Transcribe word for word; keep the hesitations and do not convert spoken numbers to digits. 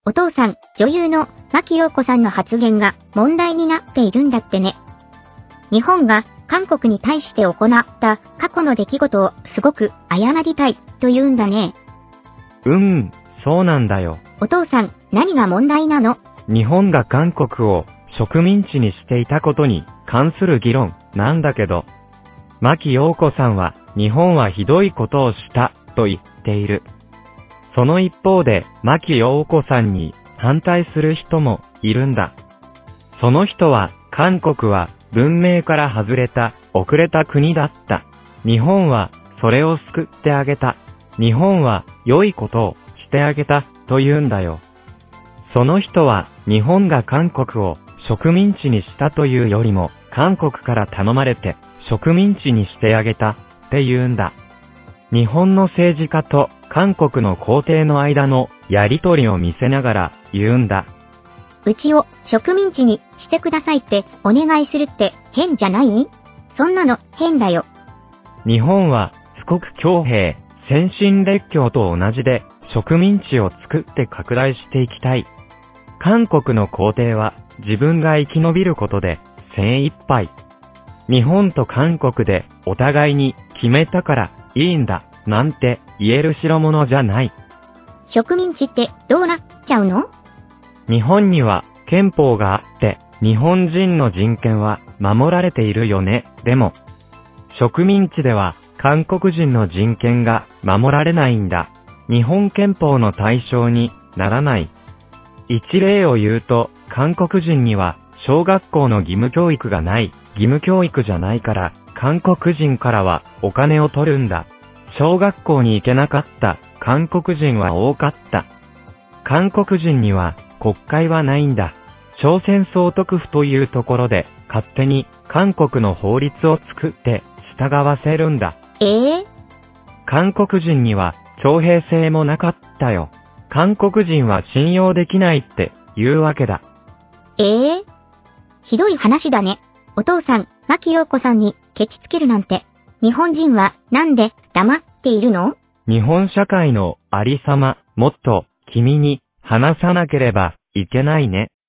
お父さん、女優の牧陽子さんの発言が問題になっているんだってね。日本が韓国に対して行った過去の出来事をすごく謝りたいと言うんだね。 うーん、そうなんだよ。 お父さん、何が問題なの？ 日本が韓国を植民地にしていたことに関する議論なんだけど、牧陽子さんは日本はひどいことをしたと言っている。その一方で牧陽子さんに反対する人もいるんだ。その人は韓国は文明から外れた遅れた国だった。日本はそれを救ってあげた。日本は良いことをしてあげたと言うんだよ。その人は日本が韓国を植民地にしたというよりも韓国から頼まれて植民地にしてあげたって言うんだ。日本の政治家と韓国の皇帝の間のやりとりを見せながら言うんだ。 うちを植民地にしてくださいってお願いするって変じゃない？そんなの変だよ。 日本は富国強兵、先進列強と同じで植民地を作って拡大していきたい。韓国の皇帝は自分が生き延びることで精一杯。日本と韓国でお互いに決めたからいいんだなんて言える代物じゃない。 植民地ってどうなっちゃうの？ 日本には憲法があって日本人の人権は守られているよね。でも植民地では韓国人の人権が守られないんだ。日本憲法の対象にならない。一例を言うと韓国人には小学校の義務教育がない。義務教育じゃないから韓国人からはお金を取るんだ。小学校に行けなかった韓国人は多かった。韓国人には国会はないんだ。朝鮮総督府というところで勝手に韓国の法律を作って従わせるんだ。 えー、 韓国人には徴兵制もなかったよ。韓国人は信用できないって言うわけだ。 えー、ひどい話だね。お父さん、牧陽子さんにケチつけるなんて。日本人はなんで黙っているの？ 日本社会のありさま、もっと君に話さなければいけないね。